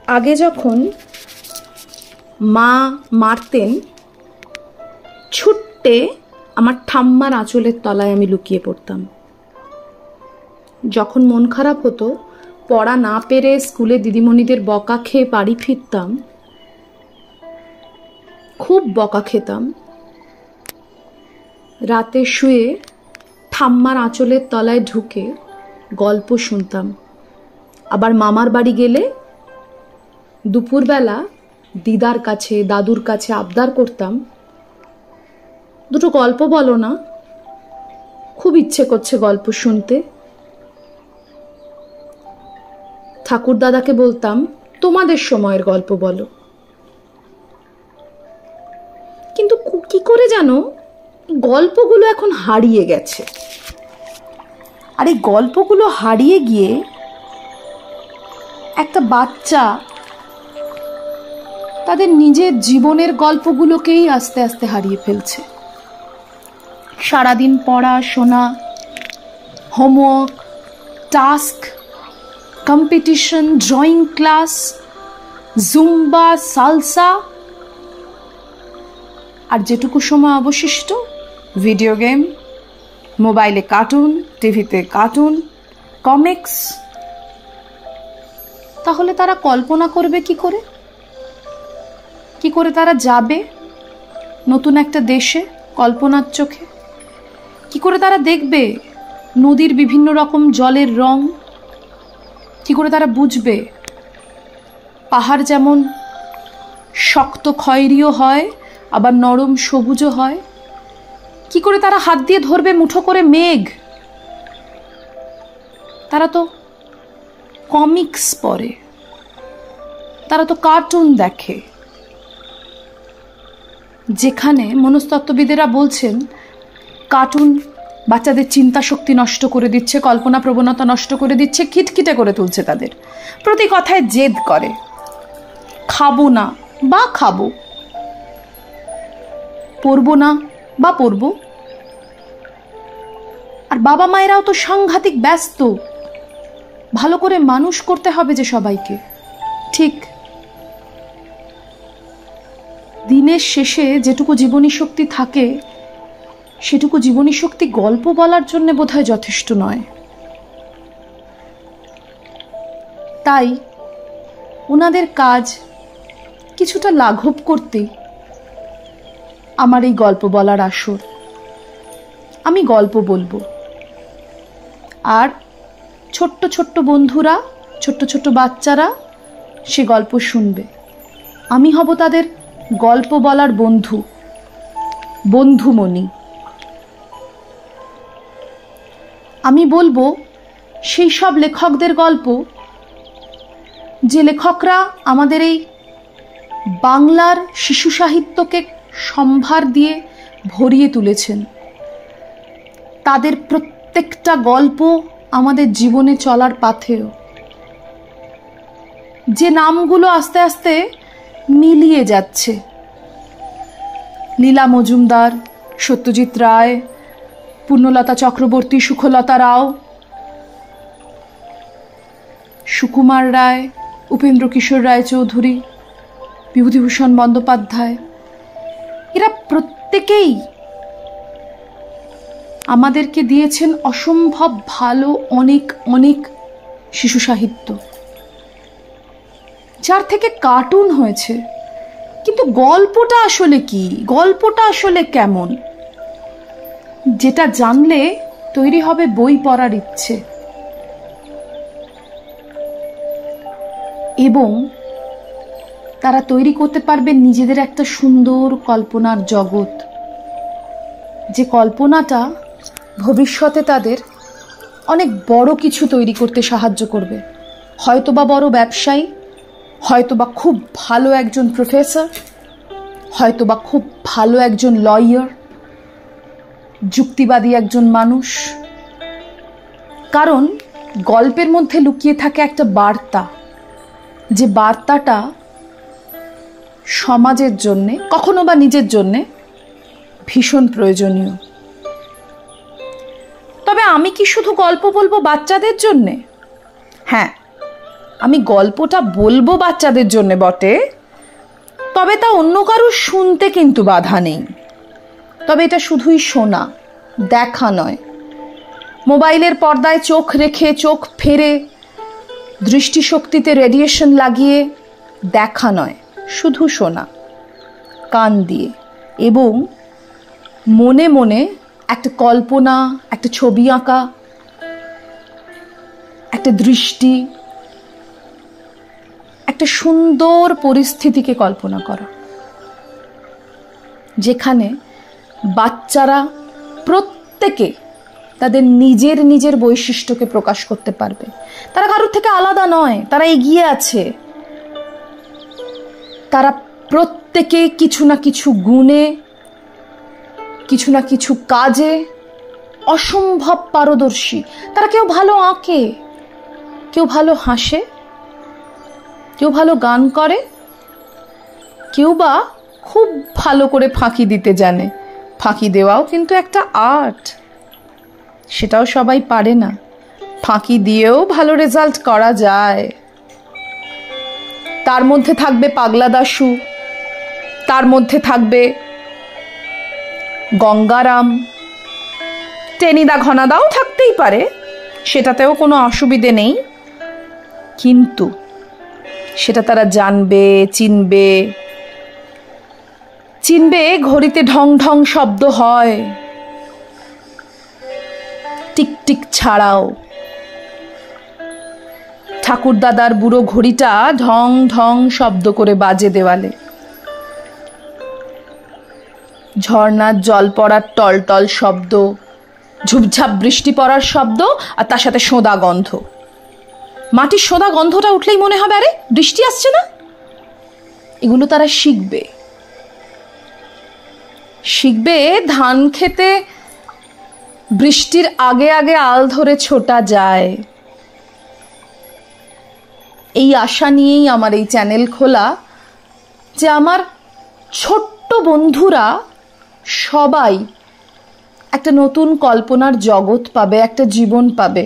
আগে যখন মা মারতেন, ছুট্টে আমার ঠাম্মার আঁচলের তলায় আমি লুকিয়ে পড়তাম। যখন মন খারাপ হতো, পড়া না পেরে স্কুলে দিদিমণিদের বকা খেয়ে বাড়ি ফিরতাম, খুব বকা খেতাম। রাতে শুয়ে ঠাম্মার আঁচলের তলায় ঢুকে গল্প শুনতাম। আবার মামার বাড়ি গেলে দুপুরবেলা দিদার কাছে, দাদুর কাছে আবদার করতাম, দুটো গল্প বলো না, খুব ইচ্ছে করছে গল্প শুনতে। ঠাকুর দাদাকে বলতাম, তোমাদের সময়ের গল্প বলো। কিন্তু কি করে জানো গল্পগুলো এখন হারিয়ে গেছে। আর এই গল্পগুলো হারিয়ে গিয়ে একটা বাচ্চা তাদের নিজের জীবনের গল্পগুলোকেই আস্তে আস্তে হারিয়ে ফেলছে। সারাদিন পড়াশোনা, homework, task, competition, drawing class, zumba, salsa, আর যেটুকু সময় অবশিষ্ট ভিডিও গেম, মোবাইলে কার্টুন, টিভিতে কার্টুন, কমিক্স। তাহলে তারা কল্পনা করবে কি করে? কি করে তারা যাবে নতুন একটা দেশে কল্পনার চোখে? কি করে তারা দেখবে নদীর বিভিন্ন রকম জলের রং? কি করে তারা বুঝবে পাহাড় যেমন শক্ত খয়েরিও হয়, আবার নরম সবুজও হয়? কি করে তারা হাত দিয়ে ধরবে মুঠো করে মেঘ? তারা তো কমিক্স পড়ে, তারা তো কার্টুন দেখে, যেখানে মনস্তত্ত্ববিদেরা বলছেন কার্টুন বাচ্চাদের চিন্তা শক্তি নষ্ট করে দিচ্ছে, কল্পনা প্রবণতা নষ্ট করে দিচ্ছে, খিটখিটে করে তুলছে, তাদের প্রতি কথায় জেদ করে, খাবো না বা খাবো, পড়বো না বা পড়বো। আর বাবা মায়েরাও তো সাংঘাতিক ব্যস্ত, ভালো করে মানুষ করতে হবে যে সবাইকে। ঠিক দিনের শেষে যেটুকু জীবনী শক্তি থাকে, সেটুকু জীবনী শক্তি গল্প বলার জন্য বোধহয় যথেষ্ট নয়। তাই ওনাদের কাজ কিছুটা লাঘব করতে আমার এই গল্প বলার আসর। আমি গল্প বলবো, আর ছোট্ট ছোট্ট বন্ধুরা, ছোট্ট ছোট্ট বাচ্চারা সে গল্প শুনবে। আমি হব তাদের গল্প বলার বন্ধু, বন্ধুমণি। আমি বলবো সেই সব লেখকদের গল্প যে লেখকরা আমাদের এই বাংলার শিশু সাহিত্যকে সম্ভার দিয়ে ভরিয়ে তুলেছেন। তাদের প্রত্যেকটা গল্প আমাদের জীবনে চলার পাথেয়। যে নামগুলো আস্তে আস্তে মিলিয়ে যাচ্ছে, লীলা মজুমদার, সত্যজিৎ রায়, পূর্ণলতা চক্রবর্তী, সুখলতা রাও, সুকুমার রায়, উপেন্দ্র কিশোর রায়চৌধুরী, বিভূতিভূষণ বন্দ্যোপাধ্যায়, এরা প্রত্যেকেই আমাদেরকে দিয়েছেন অসম্ভব ভালো অনেক অনেক শিশু সাহিত্য, যার থেকে কার্টুন হয়েছে। কিন্তু গল্পটা আসলে কি, গল্পটা আসলে কেমন, যেটা জানলে তৈরি হবে বই পড়ার ইচ্ছে, এবং তারা তৈরি করতে পারবে নিজেদের একটা সুন্দর কল্পনার জগৎ, যে কল্পনাটা ভবিষ্যতে তাদের অনেক বড় কিছু তৈরি করতে সাহায্য করবে। হয়তোবা বড় ব্যবসায়ী, হয়তোবা খুব ভালো একজন প্রফেসর, হয়তোবা খুব ভালো একজন লয়ার, যুক্তিবাদী একজন মানুষ। কারণ গল্পের মধ্যে লুকিয়ে থাকে একটা বার্তা, যে বার্তাটা সমাজের জন্যে, কখনো বা নিজের জন্যে ভীষণ প্রয়োজনীয়। তবে আমি কি শুধু গল্প বলবো বাচ্চাদের জন্যে? হ্যাঁ, আমি গল্পটা বলবো বাচ্চাদের জন্য বটে, তবে তা অন্য কারো শুনতে কিন্তু বাধা নেই। তবে এটা শুধুই শোনা, দেখা নয়। মোবাইলের পর্দায় চোখ রেখে চোখ ফেরে দৃষ্টিশক্তিতে রেডিয়েশন লাগিয়ে দেখা নয়, শুধু শোনা কান দিয়ে, এবং মনে মনে একটা কল্পনা, একটা ছবি আঁকা, একটা দৃষ্টি, একটা সুন্দর পরিস্থিতিকে কল্পনা করা, যেখানে বাচ্চারা প্রত্যেকে তাদের নিজের নিজের বৈশিষ্ট্যকে প্রকাশ করতে পারবে। তারা কারোর থেকে আলাদা নয়, তারা এগিয়ে আছে। তারা প্রত্যেকে কিছু না কিছু গুণে, কিছু না কিছু কাজে অসম্ভব পারদর্শী। তারা কেউ ভালো আঁকে, কেউ ভালো হাসে, কেউ ভালো গান করে, কেউ বা খুব ভালো করে ফাঁকি দিতে জানে। ফাঁকি দেওয়াও কিন্তু একটা আর্ট, সেটাও সবাই পারে না। ফাঁকি দিয়েও ভালো রেজাল্ট করা যায়। তার মধ্যে থাকবে পাগলা দাশু, তার মধ্যে থাকবে গঙ্গারাম, টেনিদা ঘনাদাও থাকতেই পারে, সেটাতেও কোনো অসুবিধে নেই। কিন্তু সেটা তারা জানবে, চিনবে। চিনবে ঘড়িতে ঢং ঢং শব্দ হয়, টিকটিক ছাড়াও। ঠাকুর দাদার বুড়ো ঘড়িটা ঢং ঢং শব্দ করে বাজে দেওয়ালে। ঝর্ণার জল পড়ার টলটল শব্দ, ঝুপঝাপ বৃষ্টি পড়ার শব্দ, আর তার সাথে সোঁদা গন্ধ। মাটির সোঁদা গন্ধটা উঠলেই মনে হবে আরে বৃষ্টি আসছে না। এগুলো তারা শিখবে। শিখবে ধান খেতে বৃষ্টির আগে আগে আল ধরে ছোটা যায়। এই আশা নিয়েই আমার এই চ্যানেল খোলা, যে আমার ছোট্ট বন্ধুরা সবাই একটা নতুন কল্পনার জগৎ পাবে, একটা জীবন পাবে।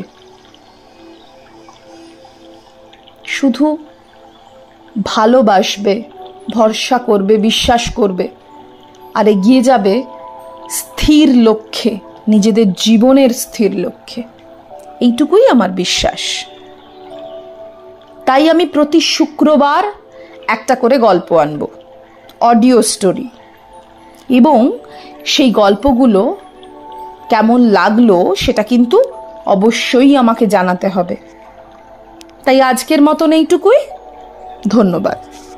শুধু ভালোবাসবে, ভরসা করবে, বিশ্বাস করবে, আর এগিয়ে যাবে স্থির লক্ষ্যে, নিজেদের জীবনের স্থির লক্ষ্যে। এইটুকুই আমার বিশ্বাস। তাই আমি প্রতি শুক্রবার একটা করে গল্প আনবো, অডিও স্টোরি, এবং সেই গল্পগুলো কেমন লাগলো সেটা কিন্তু অবশ্যই আমাকে জানাতে হবে। তাই আজকের মতন এইটুকুই। ধন্যবাদ।